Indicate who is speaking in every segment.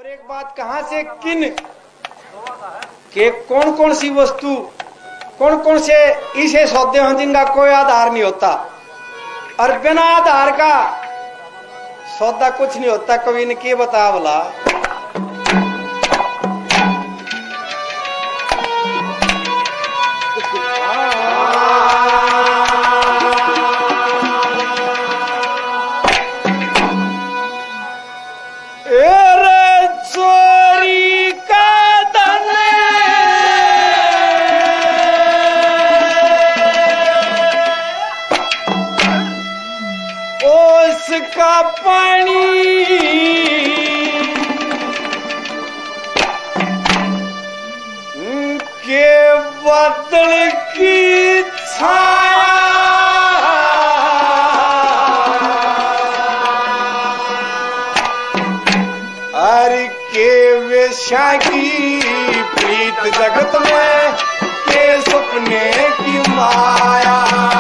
Speaker 1: और एक बात कहां से किन के कौन कौन सी वस्तु कौन कौन से ऐसे सौदे हैं जिनका कोई आधार नहीं होता और बिना आधार का सौदा कुछ नहीं होता। कवि ने क्या बताया बोला का पानी के बादल की छाया हर के वेश्या की प्रीत जगत में के सपने की माया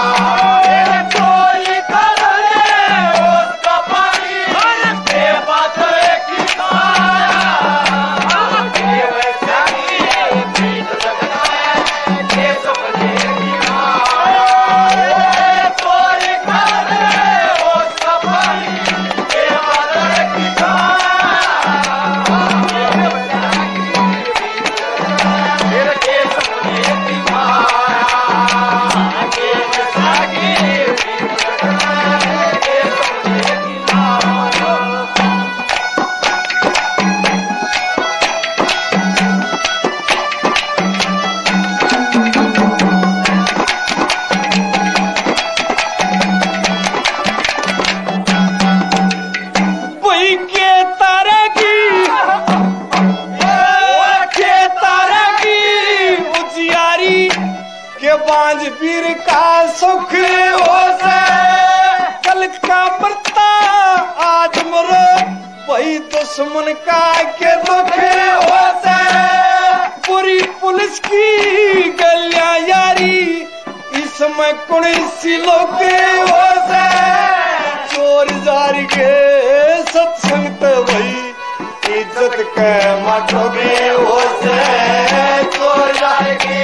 Speaker 1: बांझ पीर का सुख हो से कल का बरता आज मरो वही दुश्मन का के दुख हो से पूरी पुलिस की गलियां यारी इसमें कुड़ी सी लोग हो से चोर जार के सत्संग वही इज्जत के माटोगे हो से चोर जार के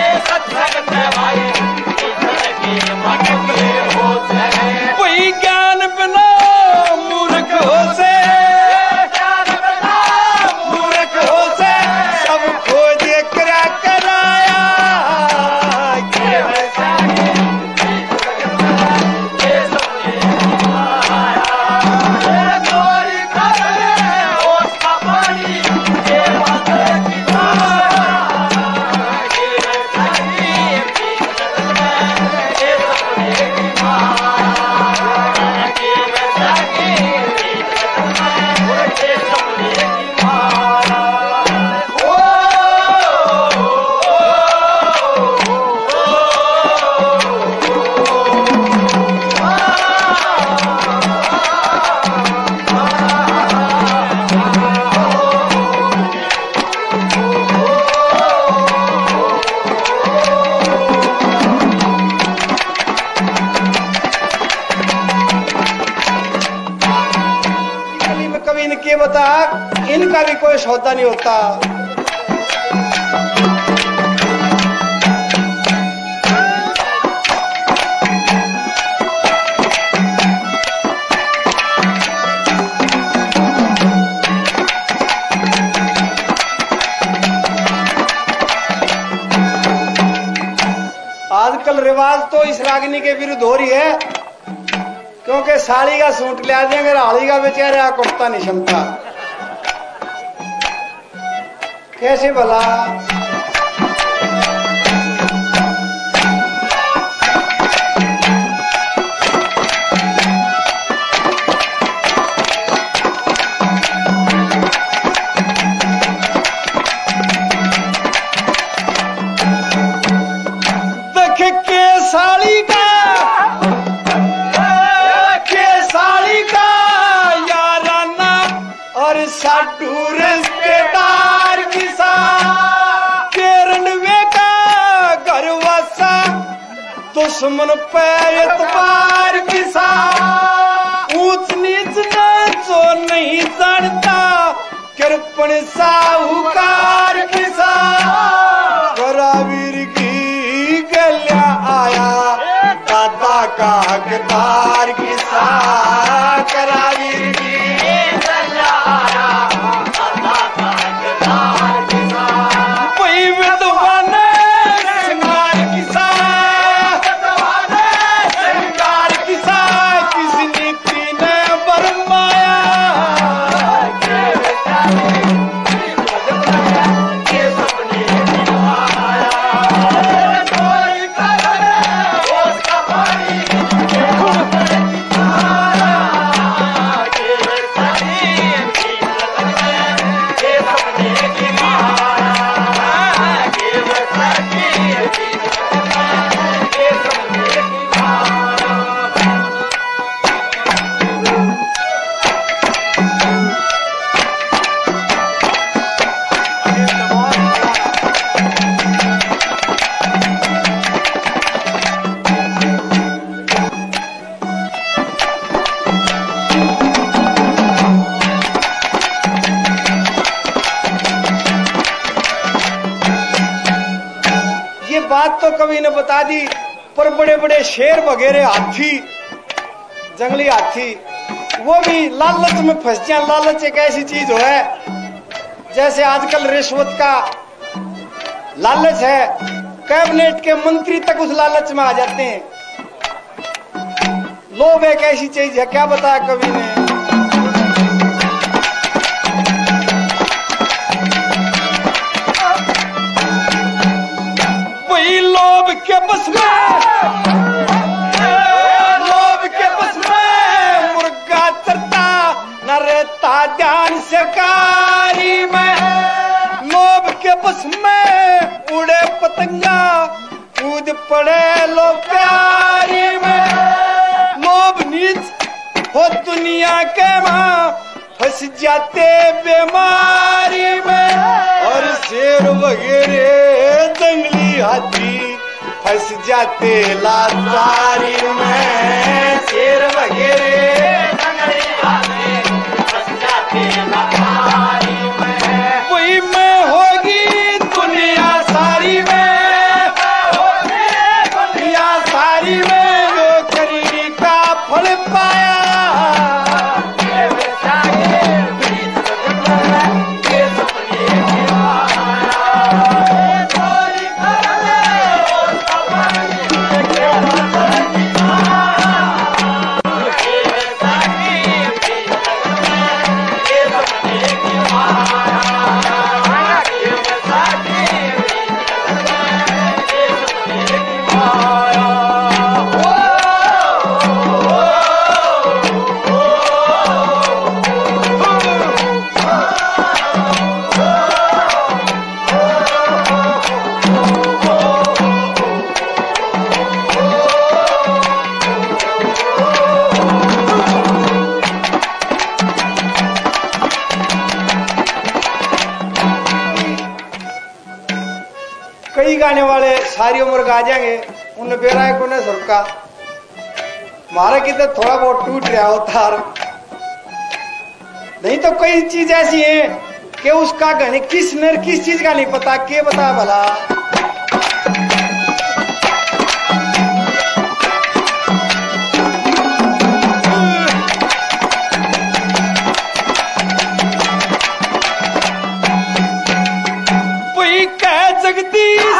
Speaker 1: वही ज्ञान बिना मूर्ख हो से मूर्ख हो से सब खोज करा कराया के बता इनका भी कोई सौदा नहीं होता। आजकल रिवाज तो इस रागनी के विरुद्ध हो रही है क्योंकि साड़ी का सूट लिया देंगे हाड़ी का बेचारे आ कुर्ता नहीं क्षमता कैसे भला देख के साड़ी का साधु रिश्तेदार किसा केरनवे का घर वसा दुश्मन पे एतबार किसा ऊंच नीच न जो नहीं जानता कृपण साहूकार किसा करावीर की गल्या आया दादा का हकदार किसा करावीर की गल्या आया दादा का हकदार किसा कोई विद्वान श्रृंगार किसा श्रृंगार किसा किसी नीति ने बरमाया बात तो कवि ने बता दी, पर बड़े बड़े शेर वगैरह हाथी, जंगली हाथी, वो भी लालच में फंस जाए। लालच एक ऐसी चीज है जैसे आजकल रिश्वत का लालच है, कैबिनेट के मंत्री तक उस लालच में आ जाते हैं। लोभ एक ऐसी चीज है, क्या बताया कवि ने। लोभ के बस में, लोभ के बस में मुर्गा चरता न रहता ध्यान से कारी में। लोभ के बस में उड़े पतंगा कूद पड़े लो प्यारी में। लोभ नीच हो दुनिया के मां फंस जाते बीमारी में। और शेर वगैरह जंगली हाथी फंस जाते लाचारी में। शेर वगैरह जंगली हाथी फंस जाते लाचारी में। कोई में होगी दुनिया सारी में, दुनिया सारी में जो करी का फल पाया। कई गाने वाले सारी उम्र गा जाएंगे, उन्हें बेरा है कोने सुरका मारा की तो थोड़ा बहुत टूट रहा होता। नहीं तो कई चीज ऐसी है कि उसका गाने किस चीज का नहीं पता, के बता भला। कोई कह जगदीश,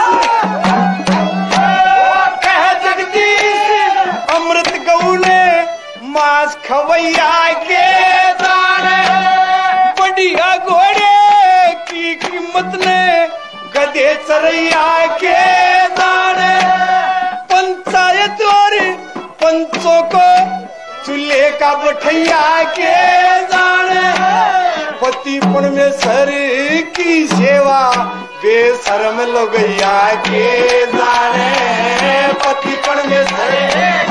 Speaker 1: कह जगदीश अमृत गौले मांस खवैया के दाने। बढ़िया घोड़े की कीमत ने गधे चरैया के दाने। पंचायत और पंचों को चूल्हे का बठैया के दाने। पति परमेश्वर की सेवा बेशर्म लोगैया के जाने। पति परमेश्वर